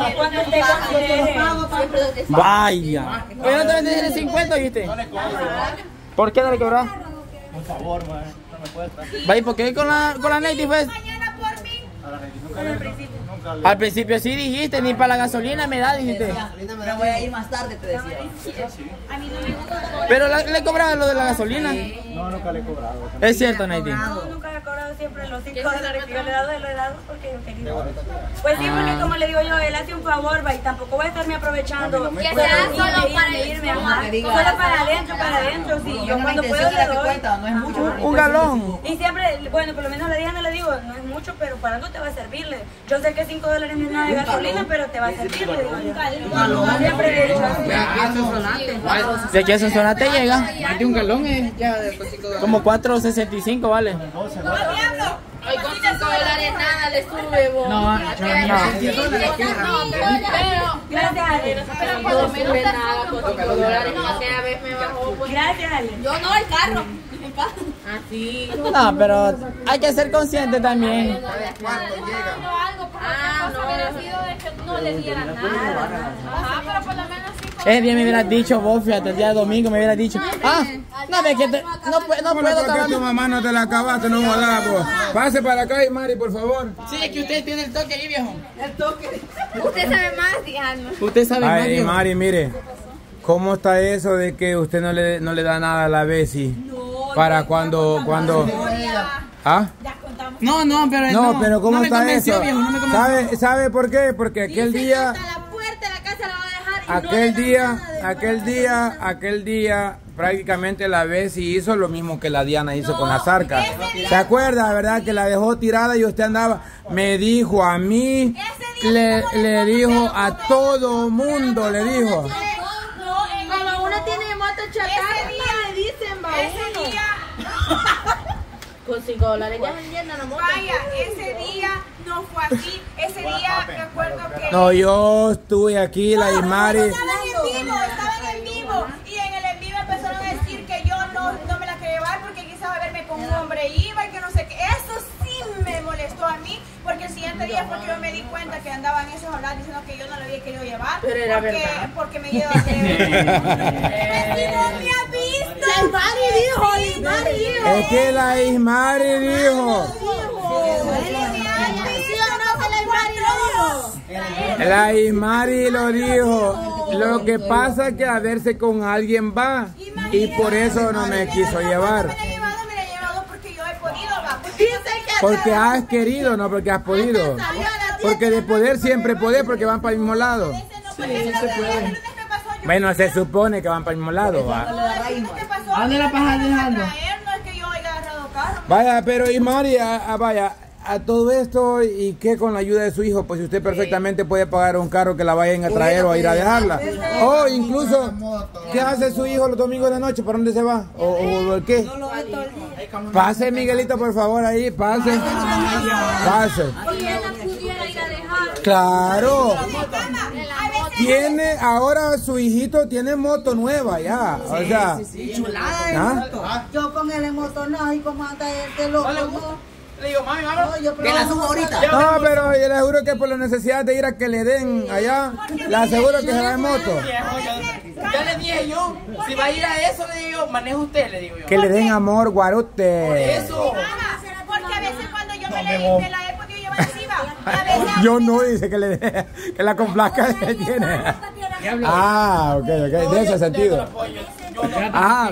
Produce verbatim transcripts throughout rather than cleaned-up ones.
cuando te considere. Vaya. Oye, no te vendes el cincuenta, ¿viste? No le cobro. ¿Por qué no le cobras? Por favor, man. No me cuesta. Vaya, ¿por qué con la, con la Native pues? Mañana por mí. A la gente nunca le nunca le Al principio sí dijiste, ni para la gasolina me da, dijiste. Pero voy a ir más tarde, te decía. A mí no me gusta. Pero la- le cobraba lo de la gasolina. No, nunca le he cobrado. Es cierto, Native. No, nunca le he cobrado siempre los cinco dólares que yo le he dado, lo he dado porque yo quería. Pues sí, porque como le digo yo, él hace un favor, va, y tampoco voy a estarme aprovechando. Que sea solo para irme, irme, ajá. Solo para adentro, para adentro, sí. Yo cuando puedo le doy. No es mucho. Un galón. Y siempre, bueno, por lo menos le dije, no le digo, no es mucho, pero para algo te va a servirle. Yo sé que cinco dólares no es nada de gasolina, pero te va a servir, le digo yo. Siempre le he dicho así. De que eso zona te llega. Más de un galón es ya de cinco dólares. Como cuatro sesenta y cinco vale. Hoy con cinco dólares nada le sube, vos. No, no. Gracias, Ale. Pero por lo menos nada con cinco dólares. Aquella vez me bajó. Pues. Gracias, Ale. Yo no, el carro. Así. No, pero hay que ser consciente también. Ah, no. de que no le diera nada. Ajá, pero por lo menos sí. Ese día me hubieras dicho vos, fíjate, el día domingo me hubieras dicho. Ah, no, ve que te, no, pu- no puedo ¿Por qué tu mamá no te la acabaste? No jodas, pues. Pase para acá, y Mari, por favor. Sí, es que usted tiene el toque ahí, viejo. Usted sabe más, díganos. Usted sabe más, Ay, viejo. Mari, mire. ¿Cómo está eso de que usted no le, no le da nada a la Bessie? Para cuando, cuando... ¿Ah? No, no, pero No, no, pero ¿cómo no me está convenció, eso? viejo, no me convenció. ¿Sabe, ¿Sabe por qué? Porque aquel día... Hasta la puerta de la casa la va a dejar y no Aquel le da día, nada de aquel nada. día, aquel día, prácticamente la Bessie hizo lo mismo que la Diana hizo con la Zarca. ¿Se acuerda, verdad? Que la dejó tirada y usted andaba, me dijo a mí, le, le dijo a todo mundo, le dijo. Como uno tiene moto chatarra, le dicen, va uno. Ese día, Con cinco dólares ya se entiende la moto. vaya, ese día no fue así. Ese día recuerdo que... No, yo estuve aquí, la Ismari. Estaban en vivo, estaban en vivo. Y en el en vivo empezaron a decir que yo no, no me la quería llevar porque quizás verme con un hombre iba y que no sé qué. Eso sí me molestó a mí porque el siguiente día fue que yo me di cuenta que andaban esos hablando diciendo que yo no lo había querido llevar. Pero era porque, verdad. porque me lleva a creer. Pues si no me ha visto. El Mari dijo, el Mari dijo. Es que la Ismari dijo. La Ismari lo dijo. Lo que pasa es que a verse con alguien va. Y por eso no me quiso llevar. Me la he llevado, me la he llevado porque yo he podido, va. Porque yo sé que Porque has querido, no porque has podido. Porque de poder siempre poder, porque van para el mismo lado. ese no, porque el lunes que pasó, yo Bueno, se supone que van para el mismo lado, va. el lunes que pasó, ¿A dónde la pasas dejando? traer, no es que yo haya agarrado carro. Vaya, pero Ismari, a, a- vaya, a todo esto y que con la ayuda de su hijo, pues usted perfectamente puede pagar un carro que la vayan a traer o a ir a dejarla. O incluso, ¿qué hace su hijo los domingos de la noche? ¿Para dónde se va? ¿O, o, o qué? Pase, Miguelito, por favor, ahí, pase. Pase. Porque él no pudiera ir a dejar. Claro. Tiene, ahora su hijito tiene moto nueva ya. O sea, ¿ah? Yo con él en moto no, y como anda este loco, no. Le digo, mami, vamos. No, yo Que la subo ahorita. No, pero yo le aseguro que por la necesidad de ir a que le den allá, le aseguro que se va en moto. Ya le dije yo, si va a ir a eso, le digo, maneja usted, le digo yo. Que le den amor, guarote. Eso. Porque a veces cuando yo me, la, me la he podido llevar encima, a veces... Yo no, dice que le de, que la complazca que tiene. Ah, ok, ok, de ese sentido. Ah,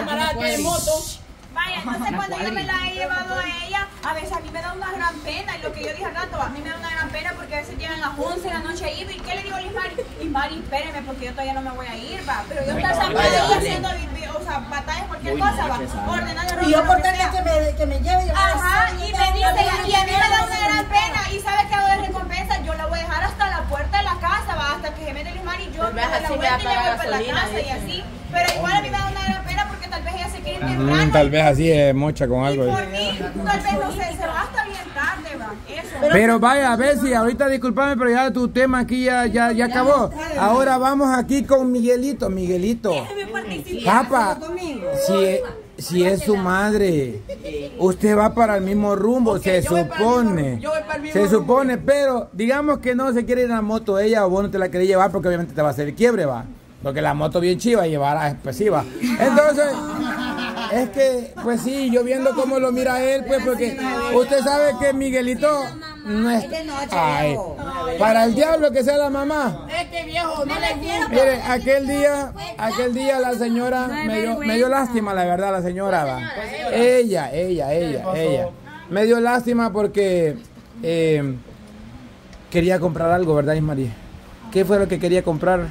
Vaya, entonces cuando yo me la he llevado a ella, a veces a mí me da una gran pena, y lo que yo dije al rato, a mí me da una gran pena porque a veces llegan las once de la noche ahí, ¿y qué le digo a Lismari? Lismari, espéreme porque yo todavía no me voy a ir, va, pero yo estar zampada ahí haciendo, o sea, batallas, cualquier cosa, va, ordenando... Y yo por tener que me, que me lleve, yo Ajá, y me dice, y a mí me da una gran pena, y ¿sabes qué hago de recompensa? Yo la voy a dejar hasta la puerta de la casa, va, hasta que se mete Lismari, y yo me doy la vuelta y me voy para la casa, y así, pero igual a mí me da una gran pena porque tal vez ella se quiere ir temprano. mm, tal vez así es mocha con algo. Por mí, tal vez no sé, se va hasta bien tarde, va, eso. Pero vaya, a ver si ahorita discúlpame, pero ya tu tema aquí ya, ya, ya acabó. Ahora vamos aquí con Miguelito. Miguelito, Déjeme participar. papá, si, si es su madre, usted va para el mismo rumbo, Okay, se yo voy para el supone. mismo- yo voy para el mismo Se rumbo. supone, pero digamos que no se quiere ir en la moto ella o vos no te la querés llevar porque obviamente te va a hacer quiebre, va. Porque la moto bien chiva y llevar a expresiva. Entonces, es que, pues sí, yo viendo cómo lo mira él, pues porque usted sabe que Miguelito no es... Ay, para el diablo que sea la mamá. Es que viejo, no le gusta. Mire, aquel día, aquel día la señora me dio, me dio lástima, la verdad, la señora, va. Ella, ella, ella, ella. Me dio lástima porque eh, quería comprar algo, ¿verdad, Ismaría? ¿Qué fue lo que quería comprar?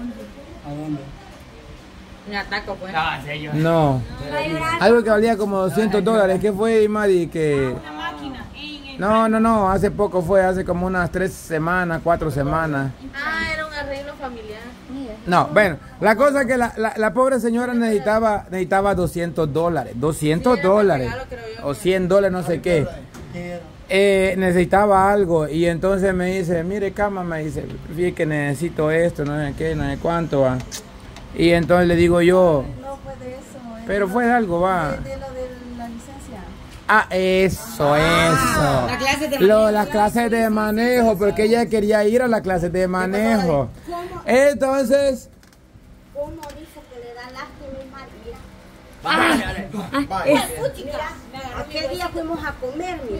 Me ataco, pues. Ah, sí, yo- No, algo que valía como doscientos dólares. ¿Qué fue, Ismaría? Que... Una máquina en el... No, no, no, hace poco fue, hace como unas tres semanas, cuatro semanas. Ah, era un arreglo familiar. No, bueno, la cosa es que la, la, la pobre señora necesitaba, necesitaba doscientos dólares, doscientos dólares, o cien dólares, no sé qué. Eh, necesitaba algo y entonces me dice, mire, cama, me dice, fíjate que necesito esto, no sé qué, no sé cuánto, va. Y entonces le digo yo, No fue de eso, ¿eh? pero fue de algo, va. De, de lo de la licencia. Ah, eso, eso. La clase de Lo, las clases de manejo, porque ella quería ir a las clases de manejo. Entonces, ¿Cómo dice que le da lástima y María? Vaya, Mira, aquel día fuimos a comer, mira.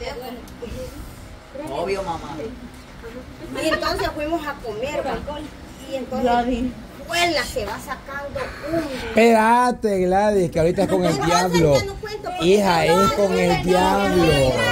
obvio, mamá. Y entonces fuimos a comer, ¿va? Y entonces, Huela se va sacando un... espérate, Gladys, que ahorita es con el diablo. Hija, es con el diablo.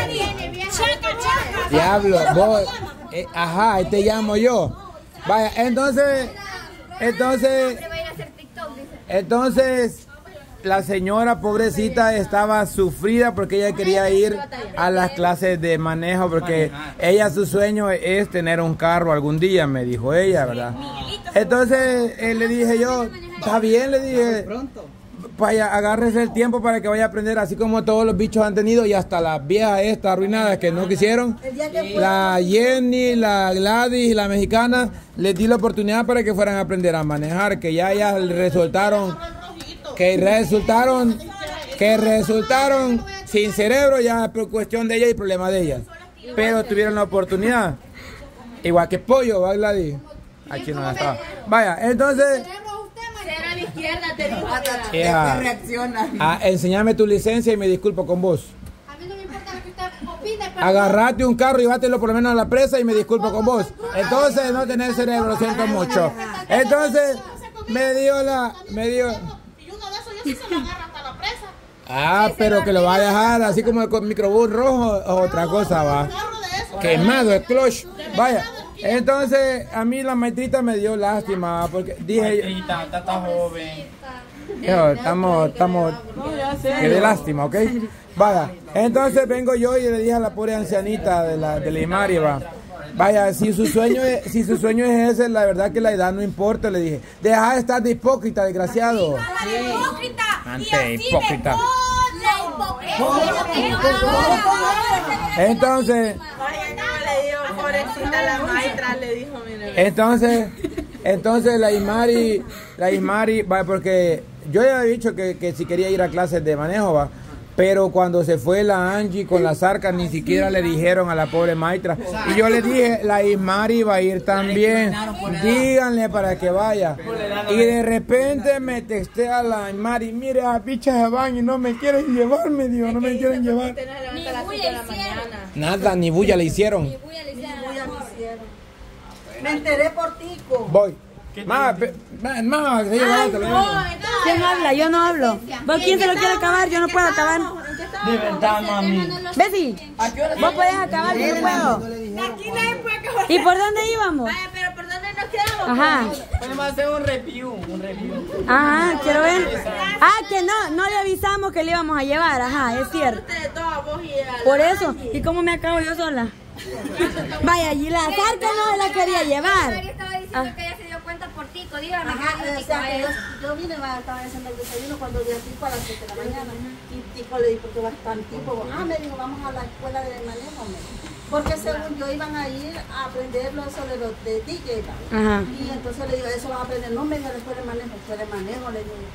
Diablo, vos, eh, ajá, ahí te llamo yo. Vaya, entonces, entonces, entonces, la señora pobrecita estaba sufrida porque ella quería ir a las clases de manejo porque ella su sueño es tener un carro algún día, me dijo ella, ¿verdad? Entonces eh, le dije yo, está bien, le dije, vaya, agárrese el tiempo para que vaya a aprender, así como todos los bichos han tenido y hasta las viejas estas arruinadas que no quisieron. La Jenny, la Gladys y la mexicana, les di la oportunidad para que fueran a aprender a manejar, que ya ya resultaron, que resultaron, que resultaron sin cerebro, ya por cuestión de ella y problema de ella. Pero tuvieron la oportunidad. Igual que pollo, ¿va, Gladys? Aquí no estaba. Vaya, entonces... Cero a la izquierda, te digo. Hija, ah, enséñame tu licencia y me disculpo con vos. A mí no me importa lo que usted opine, pero... Agarrate un carro y bátelo por lo menos a la presa y me disculpo con vos. Entonces no tenés cerebro, lo siento mucho. Entonces me dio la... Me dio... Y uno de esos ya sí se lo agarra hasta la presa. Ah, pero que lo va a dejar así como el microbús rojo o otra cosa, va. Quemado el clutch. Vaya. Entonces, a mí la maestrita me dio lástima porque dije, Maestrita, está tan joven. yo, estamos, estamos, que de lástima, ¿ok? Vaya, entonces vengo yo y le dije a la pobre ancianita de la, de la Imari, va, vaya, si su sueño es, si su sueño es ese, la verdad que la edad no importa, le dije, deja de estar de hipócrita, desgraciado. hipócrita. Ante hipócrita. hipócrita. Entonces, Le digo, pobrecita la maestra, le dijo, mire. entonces, entonces la Ismari, la Ismari, va, porque yo ya había dicho que, que si quería ir a clases de manejo, va, pero cuando se fue la Angie con las arcas, ni siquiera le dijeron a la pobre maestra. Y yo le dije, la Ismari va a ir también, díganle para que vaya. Y de repente me texté a la Ismari, mire, a bichas se van y no me quieren llevar, me dijo, no me quieren llevar. Usted no se levanta a las cinco de la mañana. Nada, ni bulla le hicieron. Me enteré por Tico. Voy. Más, más, más, se lleva otro, le digo. ¿Quién habla? Yo no hablo. ¿Vos quién se lo quiere acabar? Yo no puedo acabar. De verdad, mami. Bessie, vos podés acabar, yo no puedo. Aquí nadie puede acabar. ¿Y por dónde íbamos? Vaya, pero ¿por dónde nos quedamos? Ajá. Podemos hacer un review, un review. Ajá, quiero ver. Ah, que no, no le avisamos que le íbamos a llevar. Ajá, es cierto. De todas vos y a la- Por eso. ¿Y cómo me acabo yo sola? Vaya, y la zarca no se la quería llevar. María estaba diciendo que ella se dio cuenta por Tico, dígame. Ajá, que o sea, que yo, yo vine, va, estaba haciendo el desayuno cuando vi a Tico a las siete de la mañana. Y Tico le dijo, porque va a estar Tico. Ah, me dijo, vamos a la escuela de manejo. Me dijo. Porque según yo iban a ir a aprender lo sobre los de D J. ¿va? Ajá. Y entonces le digo, eso vas a aprender. No, venga a la escuela de manejo. Escuela de manejo, le digo.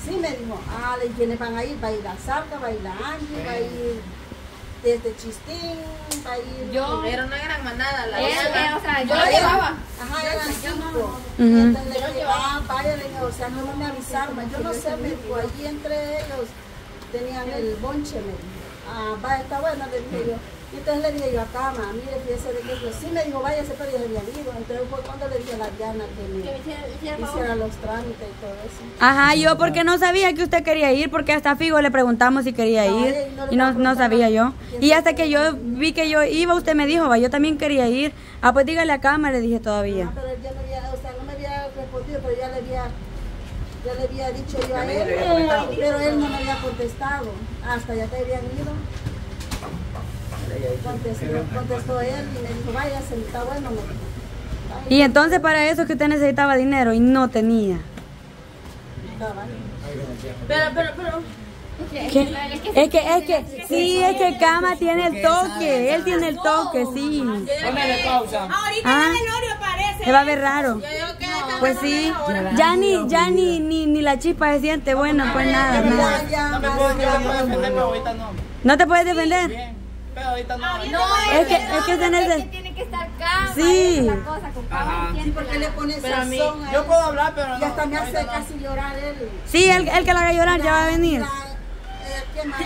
Sí, me dijo, ah, ¿quiénes van a ir? Va a ir a Zarca, va a ir a Angie, va a ir desde Chistín, va a ir... Yo. Era una gran manada, la Eh, verdad. o sea, yo Vaya. lo llevaba. Ajá, eran cinco. Ujú. Entonces le dije, ah, vaya, le dije, o sea, no, no me avisaron. Yo no sé, me dijo, allí entre ellos tenían el bonche, me dijo. Ah, vaya, está bueno, le dije yo. Y entonces le dije yo a Cama, mire, fíjese de que yo sí me dijo, váyase, pero ya había ido. Entonces fue cuando le dije a la Diana que me hiciera los trámites y todo eso. Ajá, yo porque no sabía que usted quería ir, porque hasta Figo le preguntamos si quería ir y no, no sabía yo. Y hasta que yo vi que yo iba, usted me dijo, va, yo también quería ir. Ah, pues dígale a Cama, le dije todavía. Ah, pero él ya no había, o sea, no me había respondido, pero ya le había, ya le había dicho yo a él, pero él no me había contestado, hasta ya te habían ido. Contestó, contestó él y me dijo, váyase, está bueno, me dijo. Vaya. Y entonces para eso que usted necesitaba dinero y no tenía. Estaba. Pero, pero, pero. ¿Qué? Es que, es que, sí, es que Cama tiene el toque, él tiene el toque, sí. Póngale pausa. Ahorita Ah. en el velorio parece. Se va a ver raro. Yo digo que Pues sí, ya ni, ya ni, ni, ni la chispa se siente buena, pues nada, nada. Ya, No me más puedo, allá, yo me puedo más defender, pero allá. ahorita no. ¿No te puedes defender? Bien. Pero ahorita no. Es que, es que se necesita. Tiene que estar calma. Sí. esa es la cosa, con calma, Ajá. entiende. Sí, porque le pone Pero a mí- sazón a Yo él. puedo hablar, pero no. Y hasta me hace ahorita no. casi llorar él. Sí, el, el que la haga llorar ya va a venir. La- eh, ¿qué más?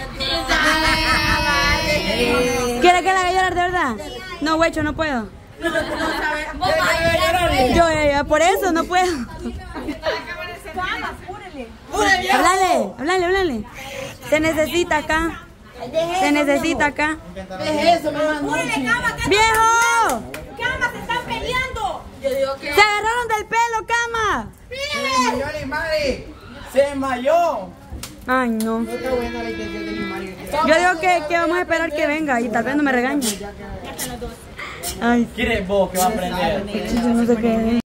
¿Quiere que la haga llorar de verdad? No, huecho, no puedo. Yo, eh, eh, por eso no puedo. Háblale, háblale, háblale. Se necesita acá. Se necesita acá. ¡Viejo! ¡Cama, se están peleando! Yo digo que. ¡Se agarraron del pelo, Cama! Se desmayó Lismari. Se desmayó. Ay, no. No está buena la intención de Lismari. Yo digo que, que vamos a esperar que venga y tal vez no me regañe. Ay, ¿Quién eres vos que va a aprender? yo no sé qué.